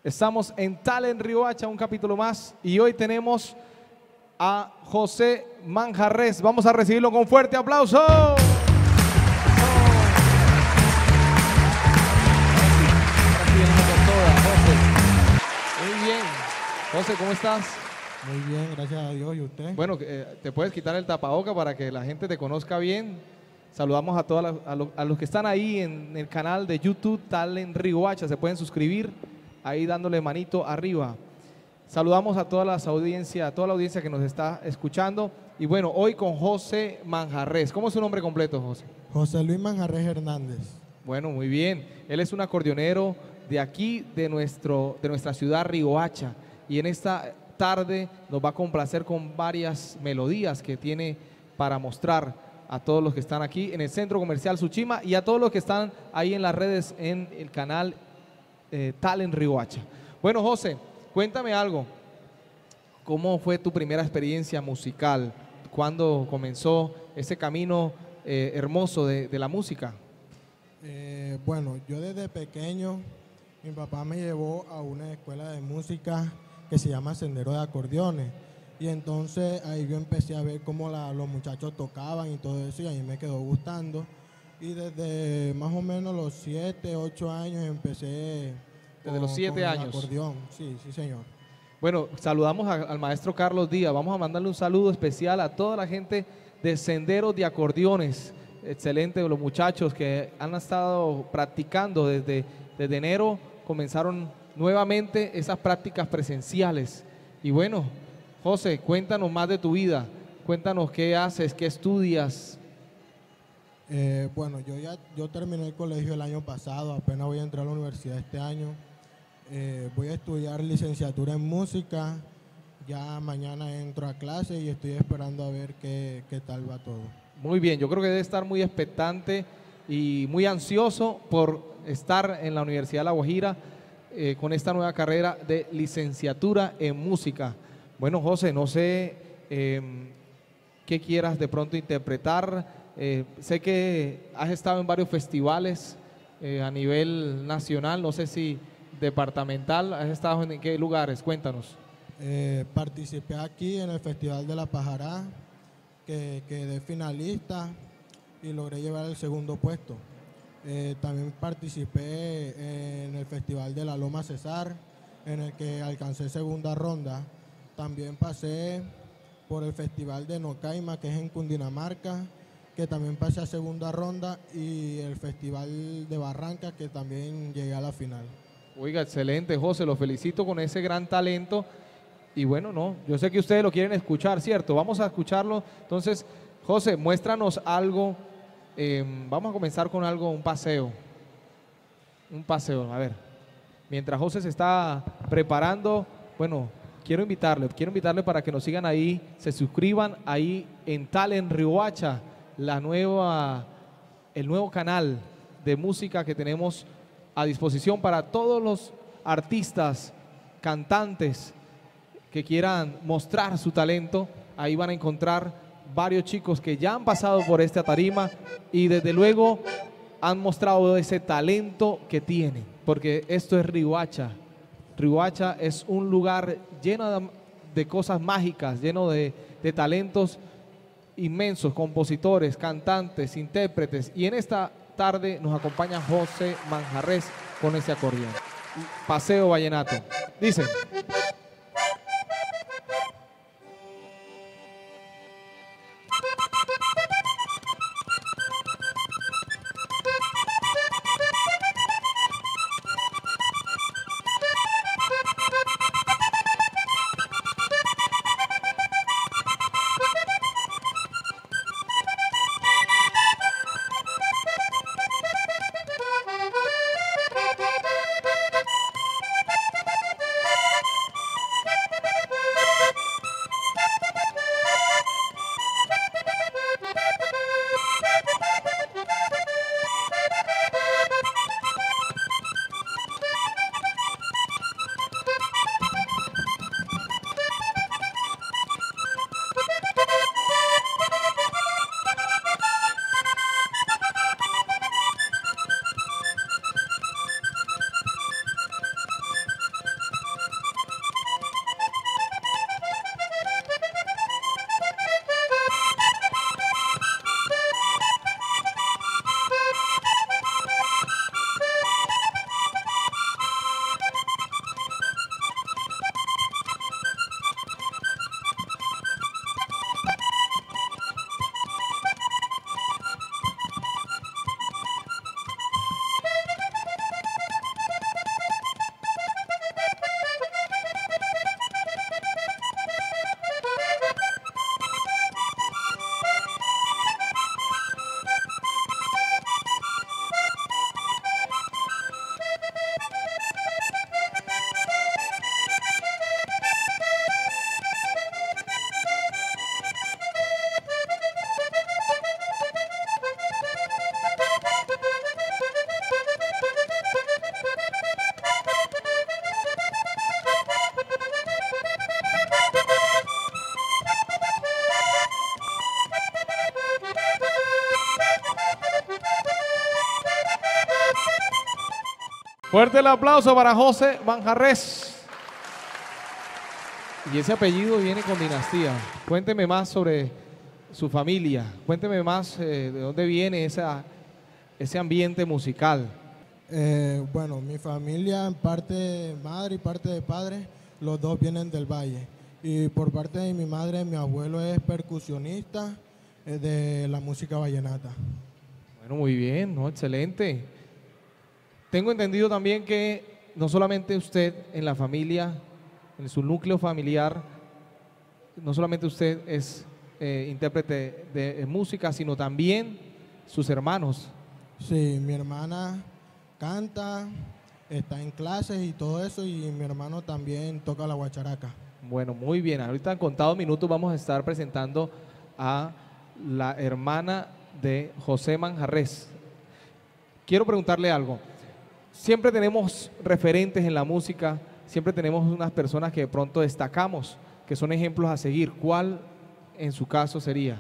Estamos en Talent Riohacha, un capítulo más, y hoy tenemos a José Manjarrés. Vamos a recibirlo con fuerte aplauso. Muy bien. José, ¿cómo estás? Muy bien, gracias a Dios. ¿Y usted? Bueno, te puedes quitar el tapaboca para que la gente te conozca bien. Saludamos a todos a los que están ahí en el canal de YouTube Talent Riohacha. Se pueden suscribir ahí dándole manito arriba. Saludamos a toda la audiencia que nos está escuchando. Y bueno, hoy con José Manjarrés. ¿Cómo es su nombre completo, José? José Luis Manjarrés Hernández. Bueno, muy bien. Él es un acordeonero de aquí, de nuestra ciudad Riohacha. Y en esta tarde nos va a complacer con varias melodías que tiene para mostrar a todos los que están aquí en el Centro Comercial Suchima y a todos los que están ahí en las redes en el canal Talent Riohacha. Bueno, José, cuéntame algo. ¿Cómo fue tu primera experiencia musical? ¿Cuándo comenzó ese camino hermoso de la música? Bueno, yo desde pequeño, mi papá me llevó a una escuela de música que se llama Sendero de Acordeones. Y entonces ahí yo empecé a ver cómo los muchachos tocaban y todo eso, y a mí me quedó gustando. Y desde más o menos los 7, 8 años empecé. Desde los 7 años. El acordeón, sí, señor. Bueno, saludamos al maestro Carlos Díaz. Vamos a mandarle un saludo especial a toda la gente de Senderos de Acordeones. Excelente, los muchachos que han estado practicando desde enero, comenzaron nuevamente esas prácticas presenciales. Y bueno, José, cuéntanos más de tu vida. Cuéntanos qué haces, qué estudias. Bueno, yo terminé el colegio el año pasado, apenas voy a entrar a la universidad este año. Voy a estudiar licenciatura en música. Ya mañana entro a clase y estoy esperando a ver qué tal va todo. Muy bien, yo creo que debe estar muy expectante y muy ansioso por estar en la Universidad de La Guajira con esta nueva carrera de licenciatura en música. Bueno, José, no sé qué quieras de pronto interpretar. Sé que has estado en varios festivales a nivel nacional, no sé si departamental. ¿Has estado en qué lugares? Cuéntanos. Participé aquí en el Festival de La Pajará, que quedé finalista y logré llevar el segundo puesto. También participé en el Festival de la Loma Cesar, en el que alcancé segunda ronda. También pasé por el Festival de Nocaima, que es en Cundinamarca, que también pasé a segunda ronda, y el Festival de Barranca, que también llegué a la final. Oiga, excelente, José, lo felicito con ese gran talento. Y bueno, no, yo sé que ustedes lo quieren escuchar, ¿cierto? Vamos a escucharlo. Entonces, José, muéstranos algo. Vamos a comenzar con algo, un paseo. Un paseo, a ver. Mientras José se está preparando, bueno, quiero invitarle para que nos sigan ahí, se suscriban ahí en Talent Riohacha, el nuevo canal de música que tenemos a disposición para todos los artistas, cantantes que quieran mostrar su talento. Ahí van a encontrar varios chicos que ya han pasado por esta tarima y desde luego han mostrado ese talento que tienen, porque esto es Riohacha. Riohacha es un lugar lleno de cosas mágicas, lleno de talentos inmensos, compositores, cantantes, intérpretes, y en esta tarde nos acompaña José Manjarrés con ese acordeón. Paseo vallenato. Dice. Fuerte el aplauso para José Manjarrés. Y ese apellido viene con dinastía. Cuénteme más sobre su familia. Cuénteme más de dónde viene ese ambiente musical. Bueno, mi familia, en parte de madre y parte de padre, los dos vienen del Valle. Y por parte de mi madre, mi abuelo es percusionista de la música vallenata. Bueno, muy bien, ¿no? Excelente. Tengo entendido también que no solamente usted en la familia, en su núcleo familiar, no solamente usted es intérprete de música, sino también sus hermanos. Sí, mi hermana canta, está en clases y todo eso, y mi hermano también toca la guacharaca. Bueno, muy bien. Ahorita en contados minutos vamos a estar presentando a la hermana de José Manjarrés. Quiero preguntarle algo. Siempre tenemos referentes en la música, siempre tenemos unas personas que de pronto destacamos, que son ejemplos a seguir. ¿Cuál en su caso sería?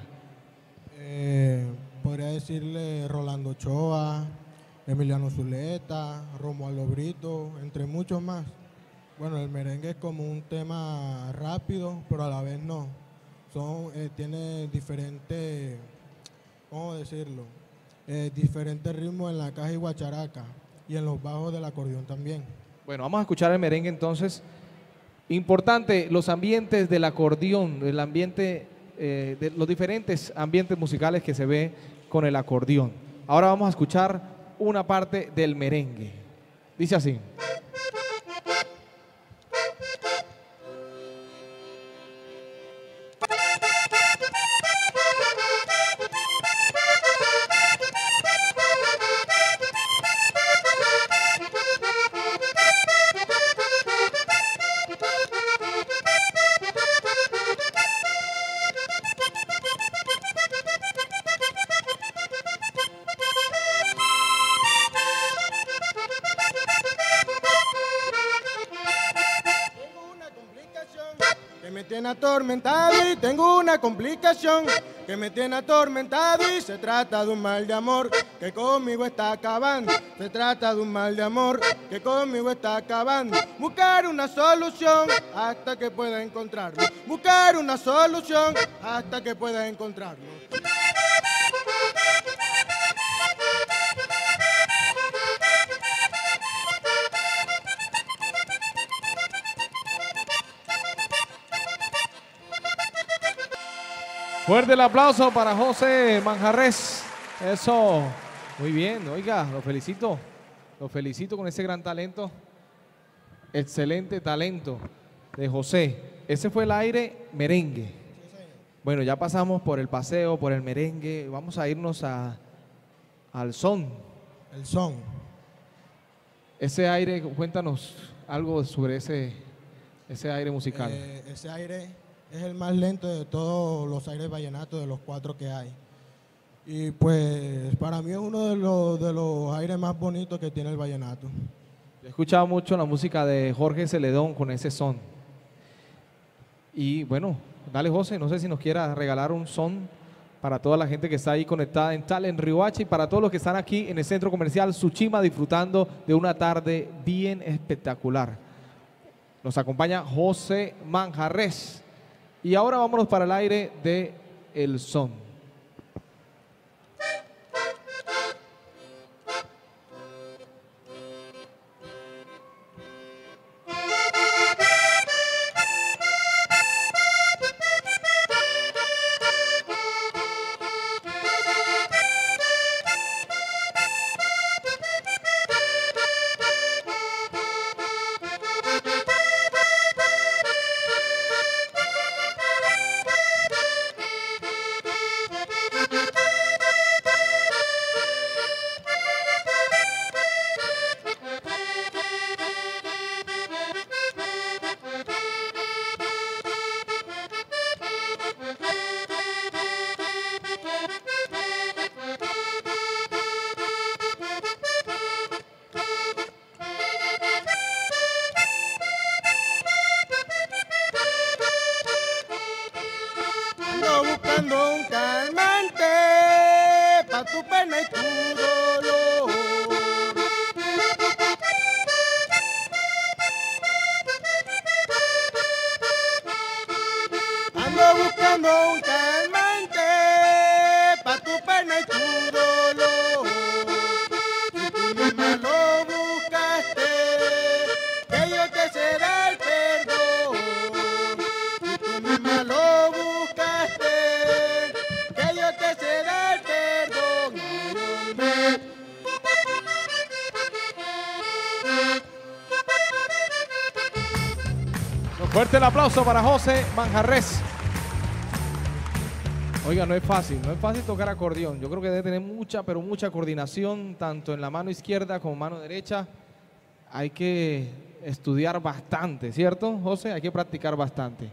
Podría decirle Rolando Ochoa, Emiliano Zuleta, Romualdo Brito, entre muchos más. Bueno, el merengue es como un tema rápido, pero a la vez no. Tiene diferentes, ¿cómo decirlo? Diferentes ritmos en la caja y guacharaca y en los bajos del acordeón también. Bueno, vamos a escuchar el merengue entonces. Importante, los ambientes del acordeón, el ambiente, de los diferentes ambientes musicales que se ve con el acordeón. Ahora vamos a escuchar una parte del merengue. Dice así. Atormentado y tengo una complicación que me tiene atormentado y se trata de un mal de amor que conmigo está acabando. Se trata de un mal de amor que conmigo está acabando. Buscar una solución hasta que pueda encontrarlo. Buscar una solución hasta que pueda encontrarlo. Fuerte el aplauso para José Manjarrés. Eso, muy bien, oiga, lo felicito con ese gran talento, excelente talento de José. Ese fue el aire merengue. Bueno, ya pasamos por el paseo, por el merengue, vamos a irnos al son. El son. Ese aire, cuéntanos algo sobre ese aire musical. Ese aire es el más lento de todos los aires vallenatos, de los 4 que hay. Y pues para mí es uno de los aires más bonitos que tiene el vallenato. He escuchado mucho la música de Jorge Celedón con ese son. Y bueno, dale José, no sé si nos quiera regalar un son para toda la gente que está ahí conectada en Talent Riohacha y para todos los que están aquí en el Centro Comercial Suchima disfrutando de una tarde bien espectacular. Nos acompaña José Manjarrés. Y ahora vámonos para el aire de el son. Fuerte el aplauso para José Manjarrés. Oiga, no es fácil tocar acordeón. Yo creo que debe tener mucha, pero mucha coordinación, tanto en la mano izquierda como mano derecha. Hay que estudiar bastante, ¿cierto, José? Hay que practicar bastante.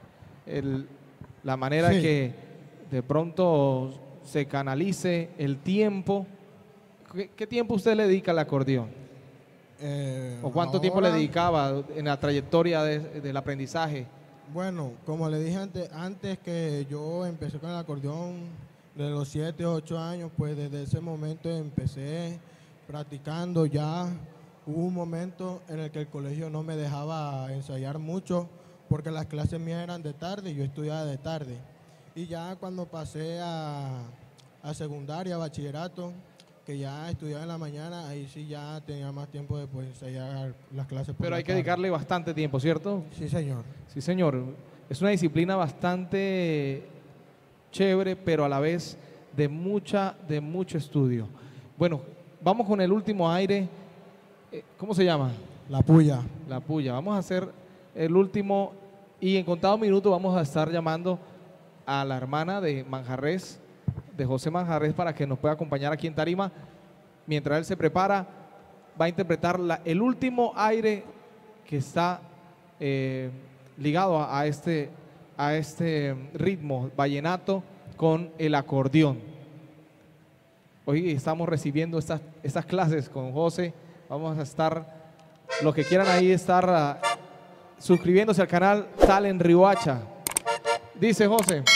La manera Sí. que de pronto se canalice el tiempo. ¿Qué tiempo usted le dedica al acordeón? ¿O cuánto tiempo le Ahora, dedicaba en la trayectoria del aprendizaje? Bueno, como le dije antes que yo empecé con el acordeón de los 7, 8 años, pues desde ese momento empecé practicando ya. Hubo un momento en el que el colegio no me dejaba ensayar mucho porque las clases mías eran de tarde y yo estudiaba de tarde. Y ya cuando pasé a secundaria, bachillerato, que ya estudiaba en la mañana, ahí sí ya tenía más tiempo de pues, ensayar las clases por Pero la hay que tarde. dedicarle bastante tiempo, ¿cierto? Sí, señor. Sí, señor. Es una disciplina bastante chévere, pero a la vez de mucho estudio. Bueno, vamos con el último aire. ¿Cómo se llama? La puya. La puya. Vamos a hacer el último y en contados minutos vamos a estar llamando a la hermana de Manjarrés, de José Manjarrés, para que nos pueda acompañar aquí en tarima. Mientras él se prepara, va a interpretar el último aire que está ligado a este ritmo vallenato con el acordeón. Hoy estamos recibiendo estas clases con José. Vamos a estar, los que quieran ahí estar suscribiéndose al canal Talent Riohacha. Dice José.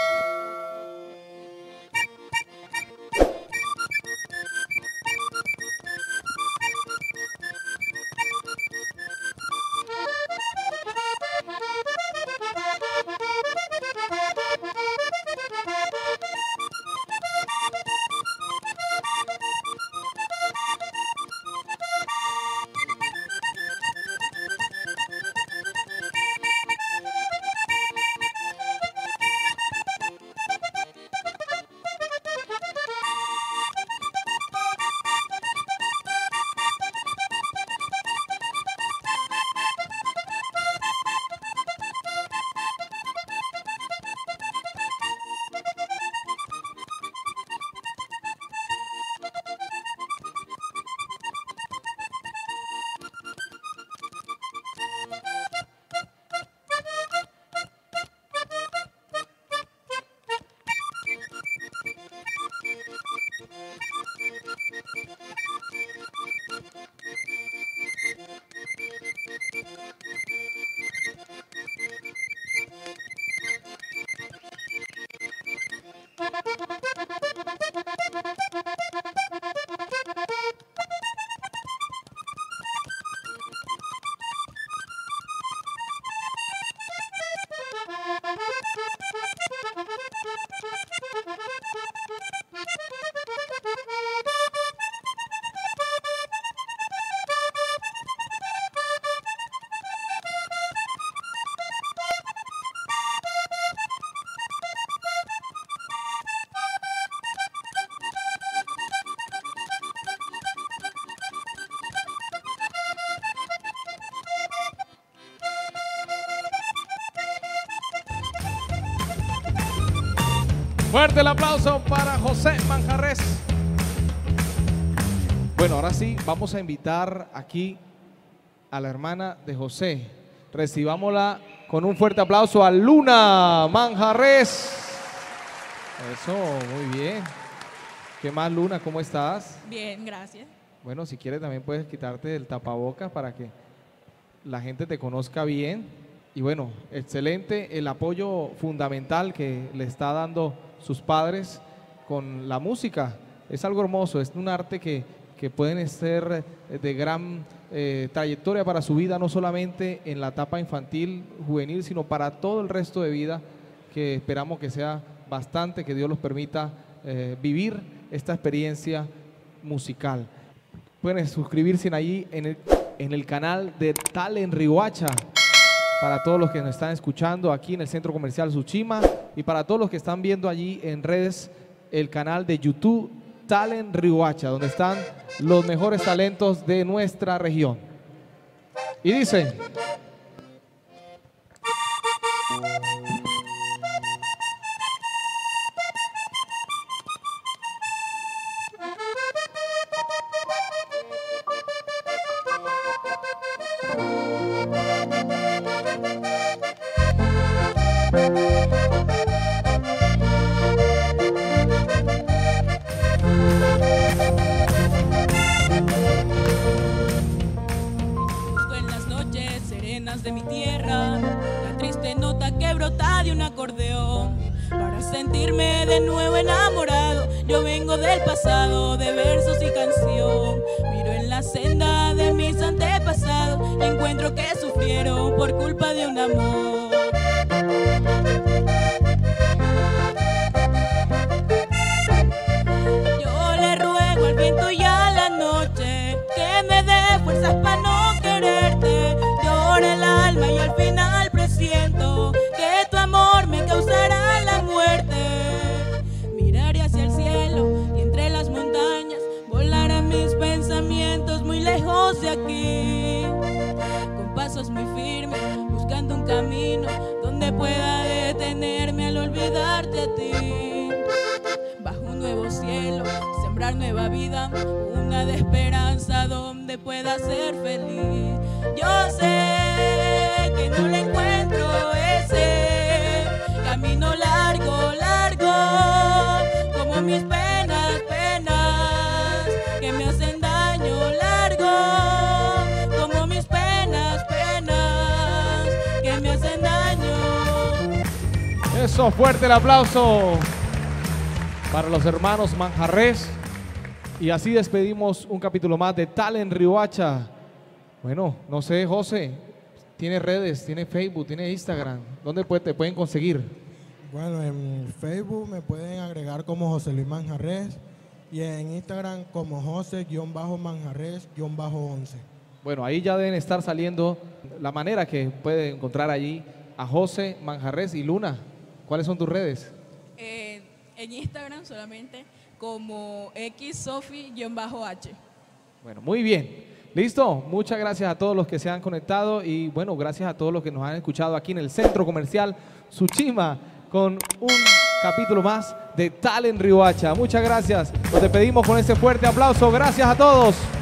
Fuerte el aplauso para José Manjarrés. Bueno, ahora sí, vamos a invitar aquí a la hermana de José. Recibámosla con un fuerte aplauso a Luna Manjarrés. Eso, muy bien. ¿Qué más, Luna? ¿Cómo estás? Bien, gracias. Bueno, si quieres también puedes quitarte el tapabocas para que la gente te conozca bien. Y bueno, excelente el apoyo fundamental que le está dando sus padres con la música. Es algo hermoso, es un arte que pueden ser de gran trayectoria para su vida, no solamente en la etapa infantil, juvenil, sino para todo el resto de vida, que esperamos que sea bastante, que Dios los permita vivir esta experiencia musical. Pueden suscribirse allí en el canal de Talent Riohacha, para todos los que nos están escuchando aquí en el Centro Comercial Suchima y para todos los que están viendo allí en redes el canal de YouTube Talent Riohacha, donde están los mejores talentos de nuestra región. Y dice... ritmos de mi tierra, la triste nota que brota de un acordeón. Para sentirme de nuevo enamorado, yo vengo del pasado de versos y canción. Miro en la senda de mis antepasados y encuentro que sufrieron por culpa de un amor. Yo le ruego al viento y a la noche que me dé fuerzas para no quererte. Llora el alma y al final presiento que tu amor me causará la muerte. Miraré hacia el cielo y entre las montañas volarán mis pensamientos muy lejos de aquí, con pasos muy firmes, buscando un camino donde pueda detenerme al olvidarte a ti. Bajo un nuevo cielo, sembrar nueva vida, una de esperanza donde pueda ser feliz. Yo sé que no le encuentro ese camino largo, largo, como mis penas, penas que me hacen daño, largo, como mis penas, penas que me hacen daño. Eso, fuerte el aplauso para los hermanos Manjarrés. Y así despedimos un capítulo más de Talent Riohacha. Bueno, no sé, José, ¿tiene redes, tiene Facebook, tiene Instagram? ¿Dónde te pueden conseguir? Bueno, en Facebook me pueden agregar como José Luis Manjarrés y en Instagram como José-Manjarrés-11. Bueno, ahí ya deben estar saliendo la manera que pueden encontrar allí a José Manjarrés y Luna. ¿Cuáles son tus redes? En Instagram solamente como xsofi_h. Bueno, muy bien. ¿Listo? Muchas gracias a todos los que se han conectado y bueno, gracias a todos los que nos han escuchado aquí en el Centro Comercial Suchima con un capítulo más de Talent Riohacha. Muchas gracias. Nos despedimos con este fuerte aplauso. Gracias a todos.